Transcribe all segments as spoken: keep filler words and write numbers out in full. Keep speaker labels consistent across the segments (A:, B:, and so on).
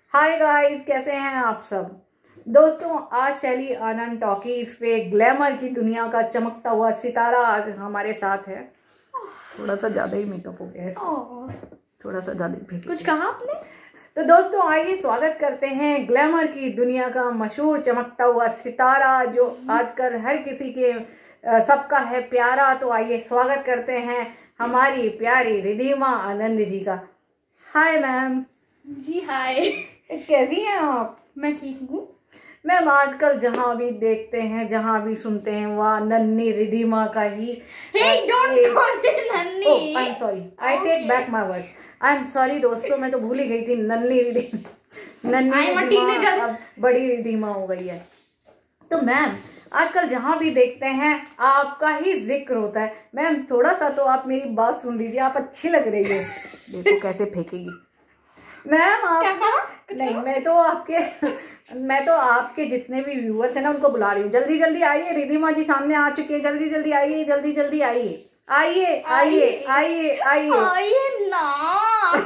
A: Hi guys, कैसे हैं आप सब दोस्तों। आज शैली आनंद टॉकीज पे ग्लैमर की दुनिया का चमकता हुआ सितारा आज हमारे साथ है। थोड़ा सा ज्यादा ही मेकअप हो गया है, थोड़ा सा ज्यादा ही।
B: कुछ कहा आपने?
A: तो दोस्तों आइए स्वागत करते हैं ग्लैमर की दुनिया का मशहूर चमकता हुआ सितारा जो आजकल हर किसी के सबका है प्यारा। तो आइए स्वागत करते हैं हमारी प्यारी रिधिमा आनंद जी का। Hi ma'am.
B: जी हाय।
A: कैसी हैं आप?
B: मैं ठीक हूँ
A: मैम। आजकल जहाँ भी देखते हैं, जहाँ भी सुनते हैं, वहाँ नन्ही रिधिमा का ही।
B: Hey, don't call me नन्ही।
A: Oh, I'm sorry. I take back my words. I'm sorry दोस्तों, मैं तो भूल ही गई थी। नन्ही रिधिमा, नन्ही रिधिमा अब बड़ी रिधिमा हो गई है। तो मैम आजकल जहाँ भी देखते हैं आपका ही जिक्र होता है। मैम थोड़ा सा तो आप मेरी बात सुन लीजिए, आप अच्छी लग रही है। देखो कैसे फेंकेगी मैम आप।
B: क्या कहा?
A: नहीं, मैं तो आपके मैं तो आपके जितने भी व्यूअर्स हैं ना उनको बुला रही हूँ। जल्दी जल्दी आइए, रिधिमा जी सामने आ चुके हैं। जल्दी जल्दी आइए, जल्दी जल्दी आइए आइए आइए आइए आइए
B: आइए ना।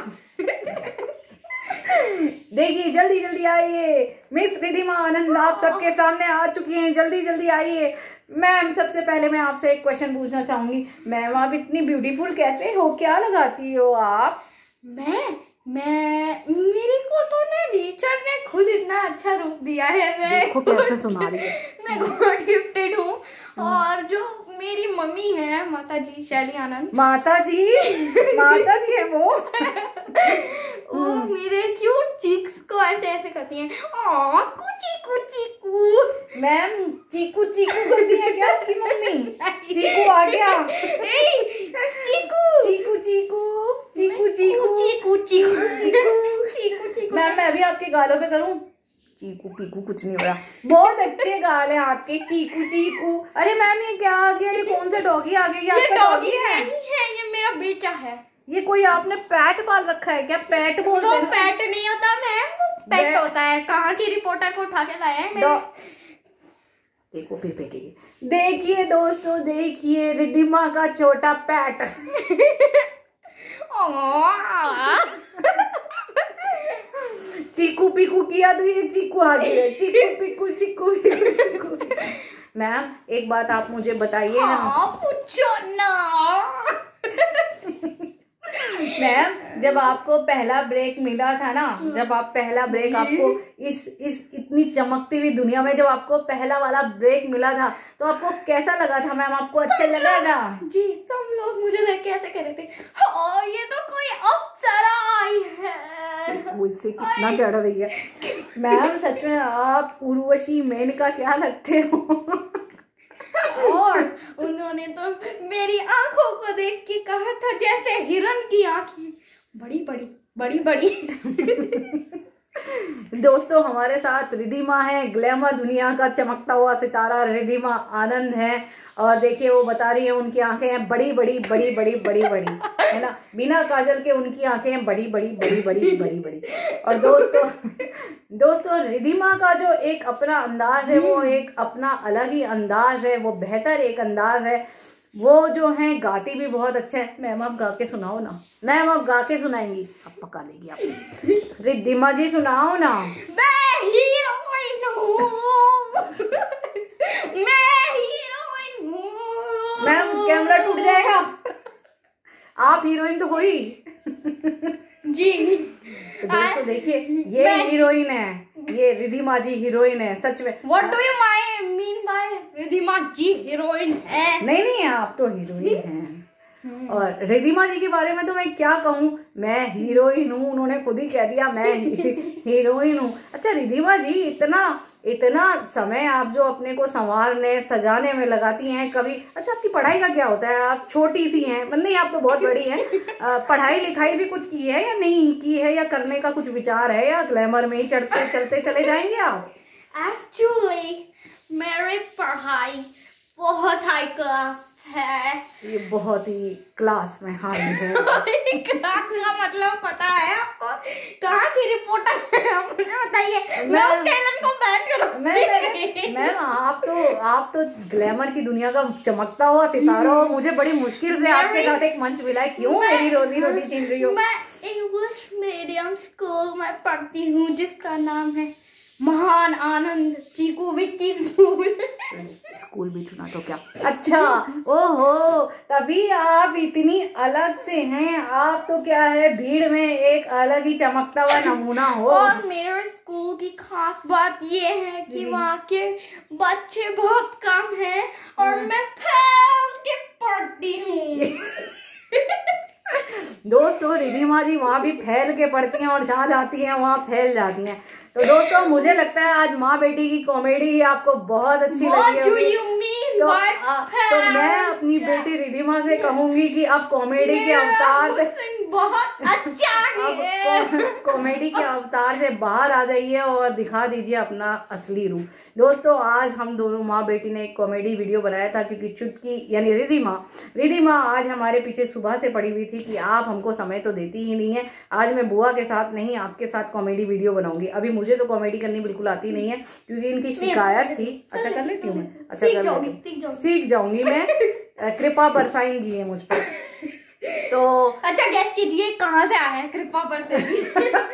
A: देखिए जल्दी जल्दी आइए। मिस रिधिमा आनंद आप सबके सामने आ चुकी हैं। जल्दी जल्दी आइए। मैम सबसे पहले मैं आपसे एक क्वेश्चन पूछना चाहूंगी। मैम आप इतनी ब्यूटीफुल कैसे हो? क्या लगाती हो आप?
B: मैं मैं मेरे को तो ना नेचर ने खुद इतना अच्छा रूप दिया है। मैं
A: देखो कैसे सुना रही है।
B: मैं गॉड गिफ्टेड हूँ। और जो मेरी मम्मी है माता जी शैली आनंद,
A: माता जी माता जी है वो
B: वो मेरे क्यूट चीक्स को ऐसे ऐसे करती हैं। आ चीकू चीकू।
A: मैम चीकू चीकू करती है क्या आपकी मम्मी? चीकू आ गया।
B: चीकू
A: चीकू चीकू चीकू चीकू
B: चीकू चीकू चीकू चीकू।
A: मैम मैं भी आपके गालों पे करूं? चीकू पीकू कुछ नहीं हो रहा। बहुत अच्छे गाल हैं आपके। चीकू चीकू। अरे मैम ये क्या आ गया? ये कौन सा डॉगी आ गया? ये आपका डॉगी है?
B: नहीं है, ये मेरा बेटा है।
A: ये कोई आपने पैट पाल रखा है क्या? पैट बोलते हैं?
B: वो पैट नहीं होता मैम, वो पेट होता है। कहाँ की रिपोर्टर को उठा के लाया है मैंने।
A: देखो फिर फेंकेगी। देखिए दोस्तों, देखिए रिधिमा का छोटा पैट। चीकू पीकू किया तो ये चीकू आ गया। चीकू पीकू चीकू पीकू चीकू। मैम एक बात आप मुझे बताइए ना।
B: हाँ, पूछो ना।
A: मैम जब आपको पहला ब्रेक मिला था ना, जब आप पहला ब्रेक आपको इस इस इतनी चमकती हुई दुनिया में जब आपको पहला वाला ब्रेक मिला था तो आपको कैसा लगा था मैम? आपको अच्छा लगा था?
B: जी सब लोग मुझे देख के ऐसे कह रहे थे, हाँ, ये तो कोई अप्सरा आई है।
A: वो इससे कितना चढ़ रही है। मैम सच में आप उर्वशी मेनका क्या लगते हो।
B: और उन्होंने तो मेरी आंखों को देख के कहा था जैसे हिरन की आंखें बड़ी बड़ी बड़ी बड़ी।
A: दोस्तों हमारे साथ रिधिमा है, ग्लैमर दुनिया का चमकता हुआ सितारा रिधिमा आनंद है। और देखिए वो बता रही है उनकी आंखें हैं बड़ी बड़ी बड़ी बड़ी बड़ी बड़ी, है ना। बिना काजल के उनकी आंखें हैं बड़ी बड़ी बड़ी बड़ी बड़ी बड़ी। और दोस्तों दोस्तों रिधिमा का जो एक अपना अंदाज है, वो एक अपना अलग ही अंदाज है, वो बेहतर एक अंदाज है। वो जो है गाती भी बहुत अच्छा है। मैम आप गा के सुनाओ ना। मैम आप गा के सुनाएंगी? अब पका लेगी आप। रिधिमा जी सुनाओ ना।
B: मैं हीरोइन हूँ। मैं हीरोइन हूँ।
A: मैम कैमरा टूट जाएगा। आप हीरोइन तो हो ही।
B: जी
A: तो दोस्तों देखिए ये हीरोइन है, ये रिधिमा जी हीरोइन है सच में।
B: What do you mean by Ridhima ji heroine है?
A: नहीं नहीं आप तो हीरोइन हैं। और रिधिमा जी के बारे में तो मैं क्या कहूँ, मैं हीरोइन हूँ। उन्होंने खुद ही कह दिया मैं हीरोइन हूँ। अच्छा रिधिमा जी इतना इतना समय आप जो अपने को संवारने सजाने में लगाती हैं कभी। अच्छा आपकी पढ़ाई का क्या होता है? आप छोटी सी हैं, नहीं आप तो बहुत बड़ी हैं। पढ़ाई लिखाई भी कुछ की है या नहीं की है, या करने का कुछ विचार है, या ग्लैमर में ही चढ़ते चलते चले जाएंगे आप?
B: एक्चुअली मेरी पढ़ाई बहुत हाई क्लास है।
A: ये बहुत ही क्लास में हाई है।
B: क्लास का मतलब पता है आपको? कहाँ की रिपोर्टर है मुझे बताइए। मैं को बैन करो।
A: मैम आप तो आप तो ग्लैमर की दुनिया का चमकता हुआ सितारा हो। मुझे बड़ी मुश्किल से आपके साथ एक मंच मिला है। क्यों मेरी रोजी रोटी छीन रही हो?
B: मैं इंग्लिश मीडियम स्कूल में पढ़ती हूँ जिसका नाम है महान आनंद चीकू विक्की स्कूल।
A: स्कूल भी सुना तो क्या। अच्छा, ओहो, तभी आप इतनी अलग से हैं। आप तो क्या है, भीड़ में एक अलग ही चमकता हुआ नमूना हो।
B: और मेरे स्कूल की खास बात ये है कि वहाँ के बच्चे बहुत कम हैं और मैं फैल के पढ़ती हूँ।
A: दोस्तों, रिधिमा जी वहाँ भी फैल के पढ़ती हैं और जहाँ जाती हैं वहाँ फैल जाती हैं। तो दोस्तों, मुझे लगता है आज माँ बेटी की कॉमेडी आपको बहुत अच्छी लगी
B: है। तो,
A: तो मैं अपनी बेटी रिधिमा से कहूंगी कि अब कॉमेडी के अवतार से
B: बहुत अच्छा है।
A: कॉमेडी के अवतार से बाहर आ जाइए और दिखा दीजिए अपना असली रूप। दोस्तों, आज हम दोनों माँ बेटी ने एक कॉमेडी वीडियो बनाया था क्योंकि चुटकी यानी रिधिमा रिधिमा आज हमारे पीछे सुबह से पड़ी हुई थी कि आप हमको समय तो देती ही नहीं है। आज मैं बुआ के साथ नहीं, आपके साथ कॉमेडी वीडियो बनाऊंगी। अभी मुझे तो कॉमेडी करनी बिल्कुल आती नहीं है क्योंकि इनकी शिकायत थी। अच्छा कर लेती हूँ मैं, अच्छा कर लेती हूँ, सीख जाऊंगी मैं। कृपा बरसाएंगी है मुझ पर। तो
B: अच्छा, गैस कीजिए कहाँ से आया है कृपा बरसाएंगी।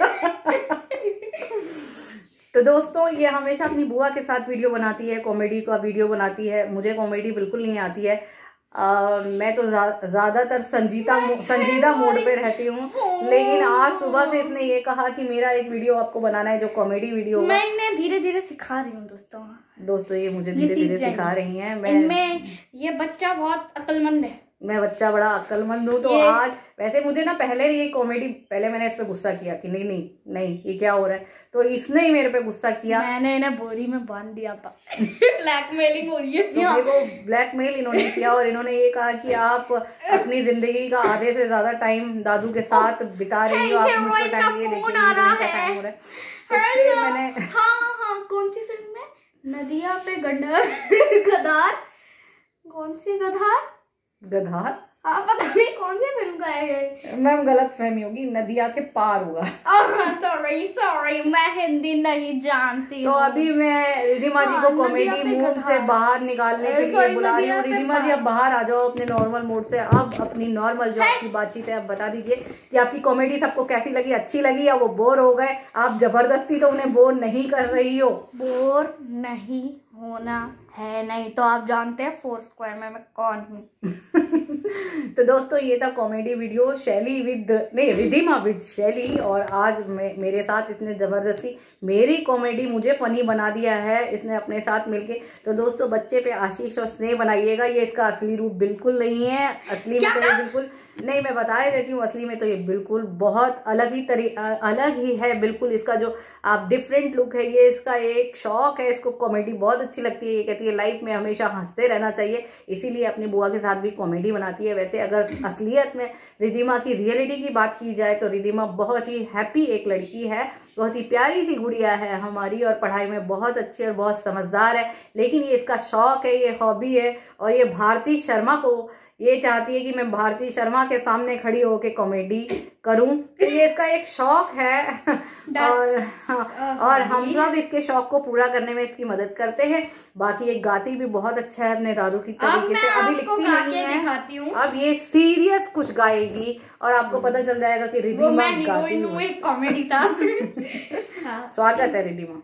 A: तो दोस्तों, ये हमेशा अपनी बुआ के साथ वीडियो बनाती है, कॉमेडी का वीडियो बनाती है। मुझे कॉमेडी बिल्कुल नहीं आती है। आ, मैं तो ज्यादातर संजीदा संजीदा मोड पे रहती हूँ, लेकिन आज सुबह से इसने ये कहा कि मेरा एक वीडियो आपको बनाना है जो कॉमेडी वीडियो।
B: मैं इन्हें धीरे धीरे सिखा रही हूँ दोस्तों।
A: दोस्तों, ये मुझे धीरे धीरे सिखा रही हैं। मैं
B: इनमें ये बच्चा बहुत अक्लमंद है।
A: मैं बच्चा बड़ा अक्लमंद हूँ। तो आज वैसे मुझे ना पहले ये कॉमेडी पहले मैंने इस पे गुस्सा किया कि नहीं नहीं नहीं ये क्या हो रहा है, तो इसने ही मेरे पे गुस्सा किया।
B: मैंने इन्हें बोरी में बांध दिया था। ब्लैकमेलिंग हो रही है।
A: तो मेरे को ब्लैकमेल इन्होंने किया और इन्होंने ये कहा कि आप अपनी जिंदगी का आधे से ज्यादा टाइम दादू के साथ बिता रही हो, आप मुझसे टाइम ये देखिए टाइम हो रहा है। तो मैंने
B: हाँ हाँ कौन सी फिल्म में नदिया पे गड्ढा गदार, कौन सी गधार
A: गधार
B: हाँ पता नहीं कौन सी फिल्म का है।
A: मैम गलत फहमी होगी, नदिया के पार होगा।
B: सॉरी सॉरी मैं हिंदी नहीं जानती।
A: तो अभी मैं रिधिमा जी को कॉमेडी मूड से बाहर निकालने के लिए बुला रही हूँ। रिधिमा जी अब बाहर आ जाओ अपने नॉर्मल मूड से। अब अपनी नॉर्मल जो आपकी बातचीत है अब बता दीजिए कि आपकी कॉमेडी सबको कैसी लगी, अच्छी लगी या वो बोर हो गए। आप जबरदस्ती तो उन्हें बोर नहीं कर रही हो।
B: बोर नहीं होना है, नहीं तो आप जानते हैं फोर स्क्वायर में मैं कौन हूँ।
A: तो दोस्तों, ये था कॉमेडी वीडियो शैली विद नहीं रिधिमा विद शैली। और आज मे, मेरे साथ इसने जबरदस्ती मेरी कॉमेडी मुझे फनी बना दिया है इसने अपने साथ मिलके। तो दोस्तों, बच्चे पे आशीष और स्नेह बनाइएगा। ये इसका असली रूप बिल्कुल नहीं है। असली में तो ये बिल्कुल नहीं, मैं बता देती हूँ, असली में तो ये बिल्कुल बहुत अलग ही तरी अलग ही है बिल्कुल। इसका जो आप डिफरेंट लुक है, ये इसका एक शौक है। इसको कॉमेडी बहुत अच्छी लगती है। ये कहती है लाइफ में हमेशा हंसते रहना चाहिए, इसीलिए अपनी बुआ के साथ भी कॉमेडी बनाती है। वैसे अगर असलियत में रिधिमा की रियलिटी की बात की जाए तो रिधिमा बहुत ही हैप्पी एक लड़की है, बहुत ही प्यारी सी गुड़िया है हमारी और पढ़ाई में बहुत अच्छी और बहुत समझदार है। लेकिन ये इसका शौक है, ये हॉबी है। और ये भारती शर्मा को ये चाहती है कि मैं भारती शर्मा के सामने खड़ी होके कॉमेडी करूं। तो ये इसका एक शौक है और और हम सब इसके शौक को पूरा करने में इसकी मदद करते हैं। बाकी ये गाती भी बहुत अच्छा है अपने दादू की तरीके से। अभी लिखती नहीं है, अब ये सीरियस कुछ गाएगी और आपको पता चल जाएगा कि रिधिमा गाती है।
B: कॉमेडी था।
A: स्वागत है रिधिमा।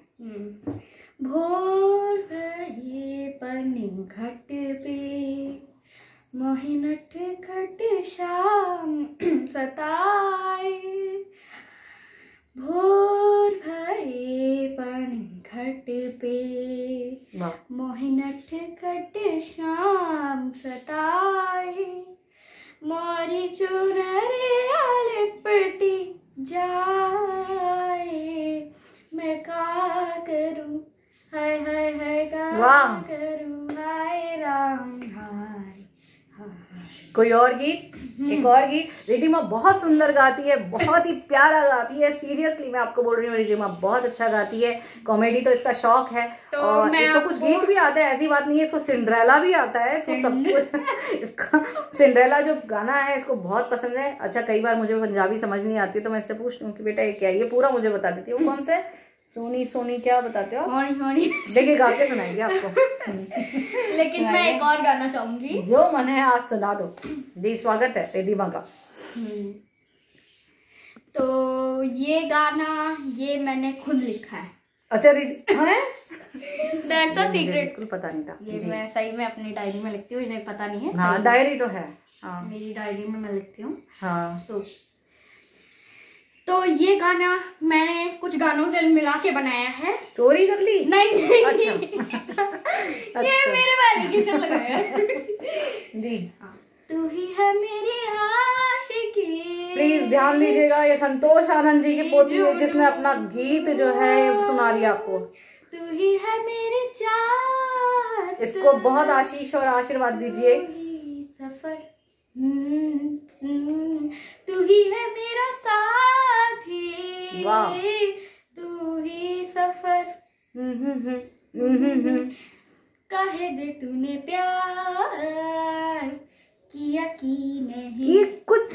B: भोर भये पन घट पे मोहिनठ खट शाम सताए, भोर भये पन घट पे मोहिनठ खट शाम सताए, मोरी चुनरिया लिपटी जाए, मैं का करूं हाय हाय हाय का करूं हाय राम हाय।
A: कोई और गीत, एक और गीत। रिधिमा बहुत सुंदर गाती है, बहुत ही प्यारा गाती है। सीरियसली मैं आपको बोल रही हूँ, रिधिमा बहुत अच्छा गाती है। कॉमेडी तो इसका शौक है। तो और इसको कुछ गीत भी आता है, ऐसी बात नहीं है। इसको सिंड्रेला भी आता है, इसको सब कुछ। इसका सिंड्रेला जो गाना है इसको बहुत पसंद है। अच्छा, कई बार मुझे पंजाबी समझ नहीं आती तो मैं इससे पूछती हूँ कि बेटा ये क्या है, ये पूरा मुझे बता देती है। वो कौन सा है? सोनी सोनी क्या बताते हो?
B: होनी होनी।
A: देखिए गा के सुनाएंगे आपको।
B: लेकिन मैं एक और गाना चाहूंगी।
A: जो मन है आज सुना दो। जी स्वागत है रिधिमा का।
B: तो ये गाना ये मैंने खुद लिखा है।
A: अच्छा रिधि है?
B: That's a secret.
A: बिल्कुल पता नहीं था।
B: ये मैं सही में अपनी डायरी में लिखती हूँ, इन्हें पता नहीं है।
A: हाँ डायरी तो है। हाँ
B: मेरी डायरी में मैं लिखती हूँ।
A: हाँ
B: तो तो ये गाना मैंने कुछ गानों से मिला के बनाया है।
A: चोरी कर ली?
B: नहीं नहीं
A: अच्छा।
B: ये मेरे एलिगेशन लगाया
A: जी।
B: तू ही है मेरी आशिकी।
A: प्लीज ध्यान दीजिएगा, ये संतोष आनंद जी की पोथी है जिसने अपना गीत जो है सुना दिया आपको।
B: तू ही है मेरी चाहत,
A: इसको बहुत आशीष और आशीर्वाद दीजिए।
B: सफर तू ही है मेरा साथी,
A: वाह।
B: तू ही सफर कहे दे तूने प्यार किया कि नहीं।
A: ये कुछ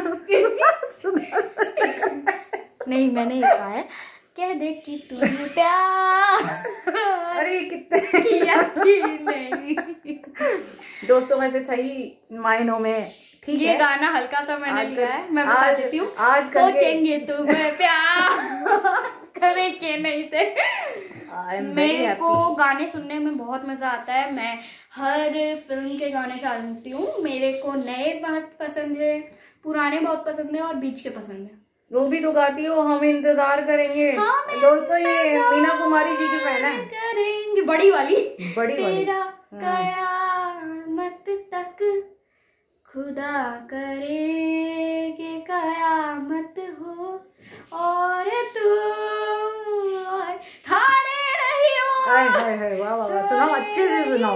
B: नहीं मैंने ये कहा है, कह दे कि तूने प्यार
A: अरे कितने
B: किया कि नहीं।
A: दोस्तों वैसे सही मायनों में ठीक
B: ये
A: है।
B: गाना हल्का सा मैंने लिया है, मैं बता
A: आज,
B: देती हूँ।
A: आज
B: सोचेंगे तुम्हें प्यार करे के नहीं थे। मेरे को गाने सुनने में बहुत मजा आता है। मैं हर फिल्म के गाने सुनती हूँ। मेरे को नए बहुत पसंद है, पुराने बहुत पसंद है और बीच के पसंद है।
A: वो भी तो गाती हो, हम इंतजार करेंगे।
B: हाँ,
A: दोस्तों ये मीना कुमारी जी की फैन है।
B: करेंगे बड़ी वाली।
A: बड़ी वाली।
B: तेरा कयामत तक खुदा करे के कयामत हो और तू थारे रही हो।
A: हाय हाय हाय वाह वाह वाह, सुनाओ अच्छे से सुनाओ।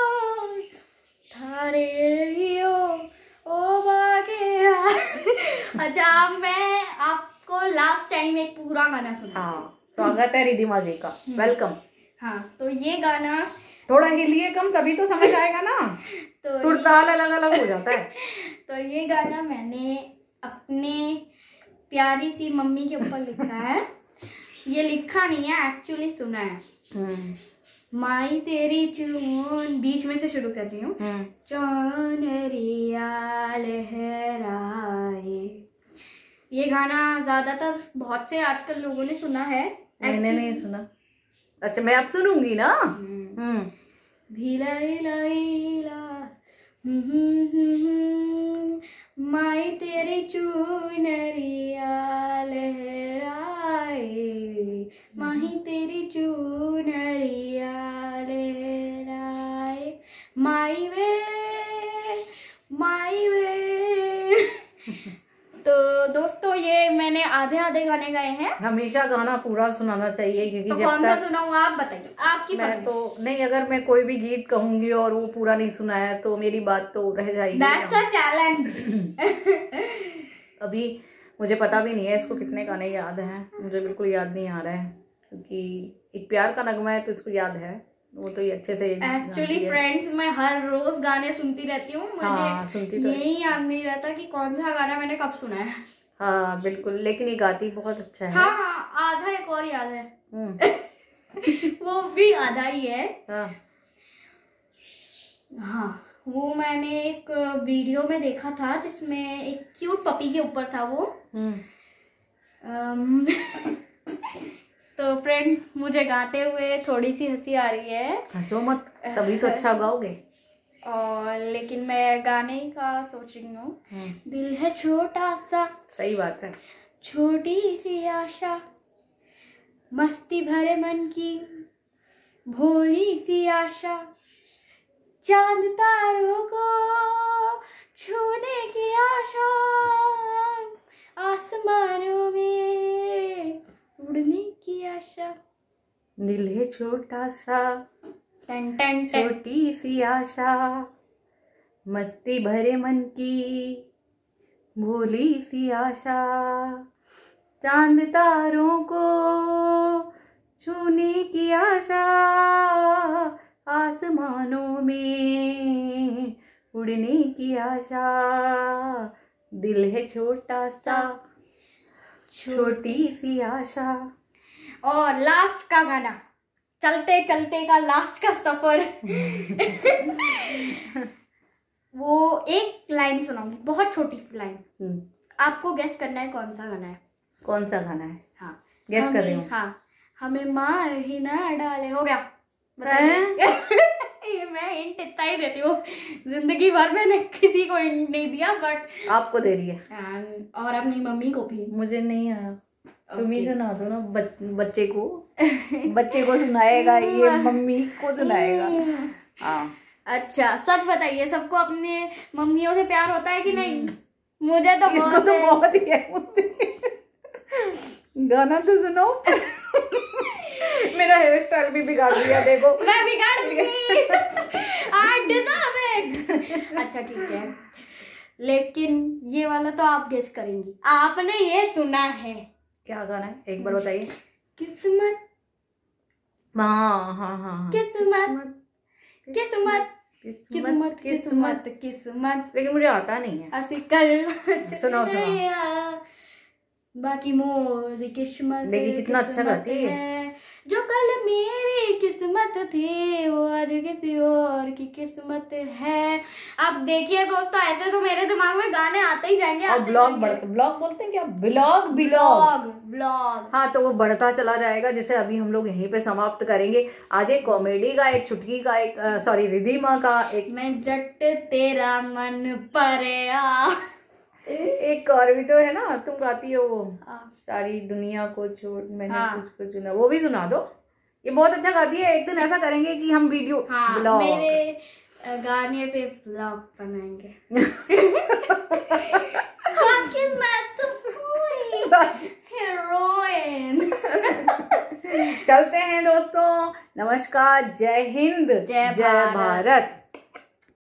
B: थारे रही हो ओ बागे। अच्छा मैं आपको लास्ट टाइम एक पूरा गाना सुना।
A: हाँ स्वागत है रिधिमा जी का, वेलकम।
B: हाँ तो ये गाना
A: थोड़ा हिलिए कम तभी तो समझ आएगा ना।
B: तो
A: सुर ताल अलग अलग हो जाता है।
B: तो ये गाना मैंने अपने प्यारी सी मम्मी के ऊपर लिखा है। ये लिखा नहीं है, एक्चुअली सुना है। माई तेरी चून, बीच में से शुरू कर रही हूँ। चौनरिया लहराए। ये गाना ज्यादातर बहुत से आजकल लोगों ने सुना है।
A: मैंने नहीं सुना। अच्छा मैं अब सुनूंगी ना। हम्म
B: धीला इला माई तेरी चूनरिया लहराए, माही तेरी चूनरिया लहराए, माई वे माई वे। तो दोस्तों ये मैंने आधे आधे गाने गाए हैं।
A: हमेशा गाना पूरा सुनाना चाहिए क्योंकि
B: तो
A: जब
B: कौन सा
A: तक
B: सुनाऊं आप बताइए, आपकी
A: मैं तो नहीं, अगर मैं कोई भी गीत कहूंगी और वो पूरा नहीं सुना है तो मेरी बात तो रह जाएगी।
B: That's a challenge।
A: अभी मुझे पता भी नहीं है इसको कितने गाने याद हैं, मुझे बिल्कुल याद नहीं आ रहा है क्योंकि एक प्यार का नगमा है तो इसको याद है, वो तो ये अच्छे से
B: एक्चुअली फ्रेंड्स मैं हर रोज गाने सुनती रहती हूँ। मुझे
A: हाँ, सुनती तो
B: यही याद नहीं रहता कि कौन सा गाना मैंने कब सुना है।
A: हाँ बिल्कुल, लेकिन ये गाती बहुत अच्छा है।
B: हाँ हाँ आधा एक और याद है। वो भी आधा ही है।
A: हाँ
B: हाँ वो मैंने एक वीडियो में देखा था जिसमें एक क्यूट पपी के ऊपर था वो। um, तो फ्रेंड मुझे गाते हुए थोड़ी सी हंसी आ रही है।
A: हंसो मत, तभी तो अच्छा गाओगे।
B: और लेकिन मैं गाने का सोच रही हूँ। दिल है छोटा सा,
A: सही बात है,
B: छोटी सी आशा, मस्ती भरे मन की भोली सी आशा, चांद तारों को छूने की आशा, आसमानों में उड़ने की आशा।
A: दिल है छोटा सा,
B: टन टन टन।
A: छोटी सी आशा, मस्ती भरे मन की भोली सी आशा, चांद तारों को छूने की आशा, आसमानों में उड़ने की आशा। दिल है छोटा सा, छोटी सी आशा।
B: और लास्ट का गाना, चलते चलते का लास्ट का सफर। वो एक लाइन सुनाऊंगी, बहुत छोटी सी लाइन, आपको गेस करना है कौन सा गाना है।
A: कौन सा गाना है?
B: हाँ
A: गेस कर रही हूँ।
B: हाँ, हमें मार ही ना डाले, हो गया। ये मैं हिंट इतना ही देती हूँ, जिंदगी भर मैंने किसी को हिंट नहीं दिया, बट
A: आपको दे रही है।
B: और अपनी मम्मी को भी।
A: मुझे नहीं आया, तुम ही सुना दो ना बच, बच्चे को बच्चे को सुनाएगा, ये मम्मी को सुनाएगा। हाँ
B: अच्छा सच बताइए, सबको अपने मम्मियों से प्यार होता है कि नहीं? मुझे तो बहुत
A: तो बहुत ही है। गाना तो सुनो। मेरा हेयर स्टाइल भी बिगाड़ दिया देखो।
B: मैं बिगाड़ दी। अच्छा ठीक है, लेकिन ये वाला तो आप गेस करेंगी। आपने ये सुना है?
A: क्या गाना है एक बार बताइए।
B: किस्मत,
A: हाँ हाँ हाँ,
B: किस्मत किस्मत किस्मत किस्मत किस्मत,
A: लेकिन मुझे आता नहीं है।
B: ऐसी कल
A: सुनाओ सुनाओ।
B: बाकी मोर किस्मत,
A: देखिए कितना अच्छा गाती है।
B: जो कल मेरी किस्मत थी वो आज किसी और की किस्मत है। अब देखिए दोस्तों, ऐसे तो मेरे दिमाग में गाने आते ही जाएंगे।
A: और ब्लॉग बढ़ता, ब्लॉग बोलते हैं क्या? ब्लॉग ब्लॉग
B: ब्लॉग
A: हाँ, तो वो बढ़ता चला जाएगा, जिसे अभी हम लोग यहीं पे समाप्त करेंगे। आज एक कॉमेडी का, एक चुटकी का, एक सॉरी रिधिमा का, एक
B: मैं जट तेरा मन परेया,
A: एक और भी तो है ना, तुम गाती हो वो, सारी दुनिया को छोड़ मैंने
B: हाँ।
A: तुझको चुना, वो भी सुना दो। ये बहुत अच्छा गाती है। एक दिन ऐसा करेंगे कि हम वीडियो
B: हाँ,
A: ब्लॉग,
B: मेरे गाने पे ब्लॉग बनाएंगे। बाकी मैं तो पूरी हीरोइन।
A: चलते हैं दोस्तों, नमस्कार, जय हिंद,
B: जय
A: जय भारत।